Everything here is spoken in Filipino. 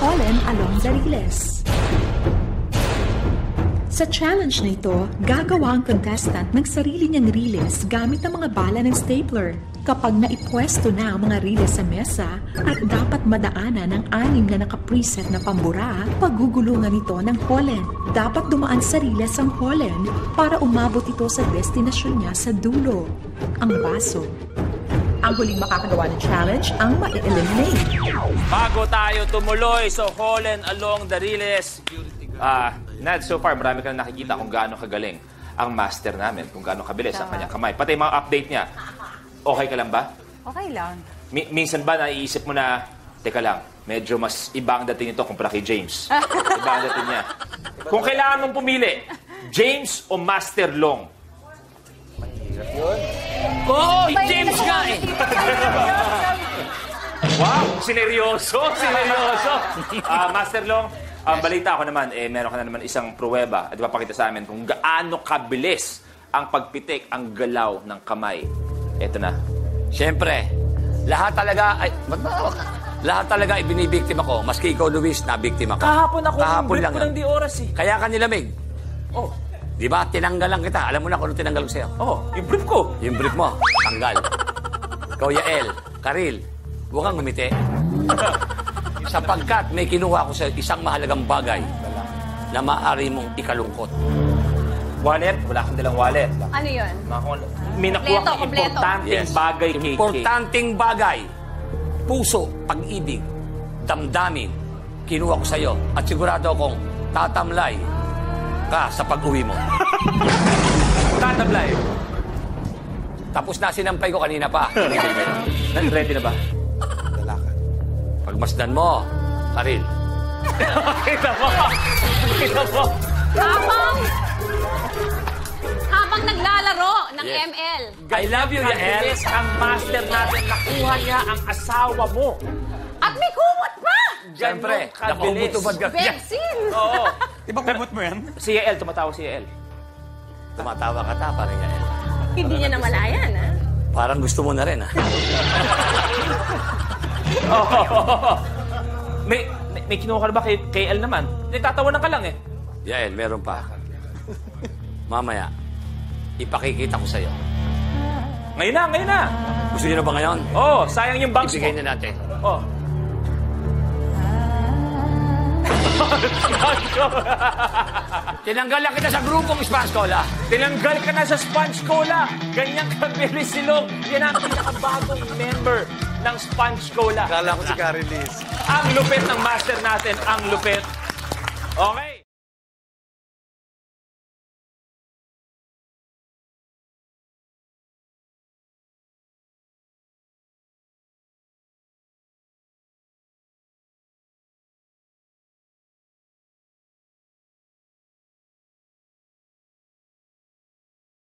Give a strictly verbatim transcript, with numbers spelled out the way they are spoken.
pollen along the riles. Sa challenge na ito, gagawa ang contestant ng sarili niyang riles gamit ang mga bala ng stapler. Kapag naipwesto na ang mga riles sa mesa at dapat madaanan ng anim na nakapreset na pambura, pagugulungan ito ng pollen. Dapat dumaan sa riles ang pollen para umabot ito sa destinasyon niya sa dulo, ang baso. Ang huling makakagawa ng challenge ang ma-eliminate. Bago tayo tumuloy sa pollen along the riles, ah, Nad, so far, marami ka na nakikita kung gaano kagaling ang master namin, kung gaano kabilis ang kanyang kamay. Pati mga update niya, okay ka lang ba? Okay lang. Mi- minsan ba naiisip mo na, teka lang, medyo mas iba ang dating nito kumpara kay James. Iba ang dating niya. Kung kailangan mong pumili, James o Master Long? Mahirap yun. Oh, James ka eh! Wow, sineryoso, sineryoso. Ah, Master Long, ang balita ko naman, eh, meron ka na naman isang pruweba at ipapakita sa amin kung gaano kabilis ang pagpitik, ang galaw ng kamay. Ito na. Siyempre, lahat talaga, ay, ba't ba, lahat talaga ibinibiktima ko. Maski ikaw, Luis, nabiktima ko. Kahapon ako, Kahapon yung lang ko yan. ng di oras eh. Kaya ka nilamig. Oh, Di ba? Tinanggal lang kita. Alam mo na kung ano tinanggal ko sa'yo. oh, yung brief ko. Yung brief mo, tanggal. Ikaw, Yael, Karil, huwag kang ngumiti. Sapagkat may kinuha ko sa isang mahalagang bagay na maaari mong ikalungkot. Wallet? Wala kang dalang wallet. Ano yun? Mga- May nakuha Kompleto, kang kompleto. importanteng Yes. bagay kay Kay. Importanteng bagay. Puso, pag-ibig, damdamin, kinuha ko sa'yo. At sigurado akong tatamlay ka sa pag-uwi mo. Tatablay. Tapos na sinampay ko kanina pa. Ready na ba? Pagmasdan mo, Karil. Kita mo! Kita mo! Habang, habang naglalaro ng Yes. M L. I love you, Yael. Kabilis ang master natin. Nakuha niya ang asawa mo. At may kumot pa! Siyempre, Ganon kabilis. nakubutubad ka. Bensin! Oo. Di ba kumot mo yan? Si Yael, tumatawa si Yael. Tumatawa ka ta, parang Yael. Hindi niya namalayan, ha? Parang gusto mo na rin, ha? Oo. May, may, may kinuha ka na ba kay, kay El naman? Nagtatawanan ka lang eh. Yael, meron pa. Mamaya, ipakikita ko sa'yo. Ngayon na, ngayon na. Gusto niyo na ba ngayon? Oo, oh, sayang yung bangs Ibigay mo. na natin. Oh. Tinanggal lang kita sa grupong Spanish Cola. Tinanggal ka na sa Sponge Cola. Ganyan kabilis silong. Yan ang pinakabagong member ng Sponge Cola. Kala ko si Carrie Liz. Ang lupit ng master natin, ang lupit. Okay.